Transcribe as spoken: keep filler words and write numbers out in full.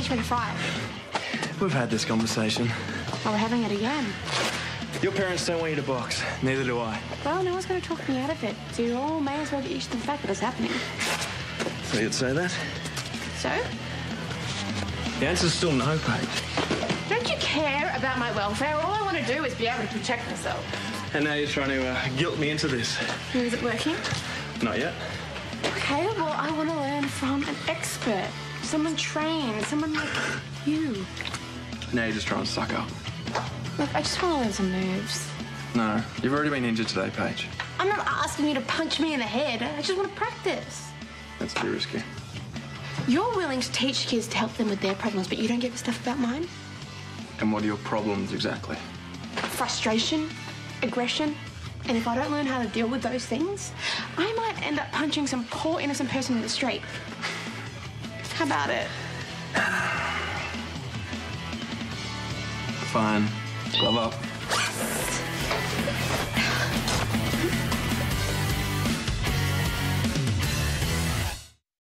teach me to fry. We've had this conversation. Oh, we're having it again. Your parents don't want you to box. Neither do I. Well, no one's going to talk me out of it. So you all may as well get used to the fact that it's happening. So you'd say that? So? The answer's still no, Paige. Don't you care about my welfare? All I want to do is be able to protect myself. And now you're trying to uh, guilt me into this. Is it working? Not yet. Okay, well, I want to learn from an expert. Someone trained, someone like you. Now you're just trying to suck up. Look, I just want to learn some moves. No, you've already been injured today, Paige. I'm not asking you to punch me in the head. I just want to practice. That's too risky. You're willing to teach kids to help them with their problems, but you don't give a stuff about mine? And what are your problems exactly? Frustration, aggression, and if I don't learn how to deal with those things, I might end up punching some poor innocent person in the street. How about it? Fine. Glove up. Yes!